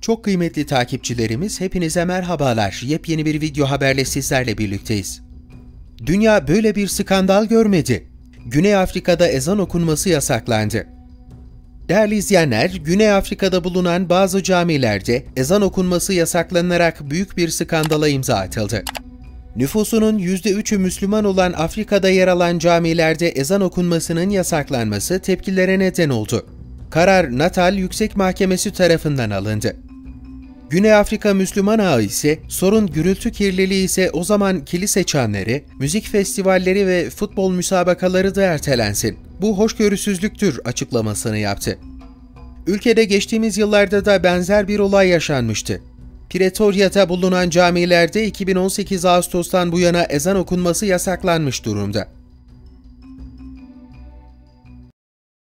Çok kıymetli takipçilerimiz, hepinize merhabalar. Yepyeni bir video haberle sizlerle birlikteyiz. Dünya böyle bir skandal görmedi. Güney Afrika'da ezan okunması yasaklandı. Değerli izleyenler, Güney Afrika'da bulunan bazı camilerde ezan okunması yasaklanarak büyük bir skandala imza atıldı. Nüfusunun %3'ü Müslüman olan Afrika'da yer alan camilerde ezan okunmasının yasaklanması tepkilere neden oldu. Karar Natal Yüksek Mahkemesi tarafından alındı. Güney Afrika Müslüman ağı ise sorun gürültü kirliliği ise o zaman kilise çanları, müzik festivalleri ve futbol müsabakaları da ertelensin. Bu hoşgörüsüzlüktür açıklamasını yaptı. Ülkede geçtiğimiz yıllarda da benzer bir olay yaşanmıştı. Pretoria'da bulunan camilerde 2018 Ağustos'tan bu yana ezan okunması yasaklanmış durumda.